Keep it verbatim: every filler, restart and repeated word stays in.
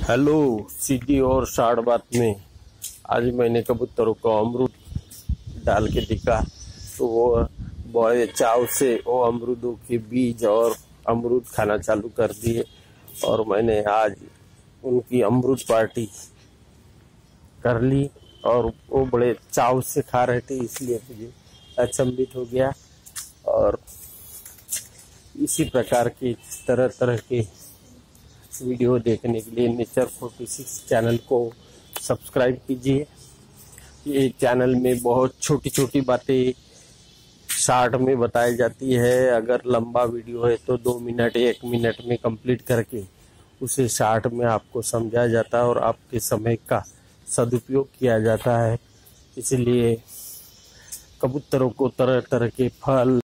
Hello, सीधी और short बात में आज मैंने कबूतरों को अमरूद डाल के दिखा तो वो बड़े चाव से वो अमरूदों के बीज और अमरूद खाना चालू कर दिए। और मैंने आज उनकी अमरूद पार्टी कर ली और वो बड़े चाव से खा रहे थे, इसलिए मुझे अचंभित हो गया। और इसी प्रकार के तरह तरह के वीडियो देखने के लिए नेचर फोर्टी सिक्स चैनल को सब्सक्राइब कीजिए। ये चैनल में बहुत छोटी छोटी बातें शॉर्ट में बताई जाती है। अगर लंबा वीडियो है तो दो मिनट एक मिनट में कंप्लीट करके उसे शॉर्ट में आपको समझाया जाता है और आपके समय का सदुपयोग किया जाता है। इसलिए कबूतरों को तरह तरह के फल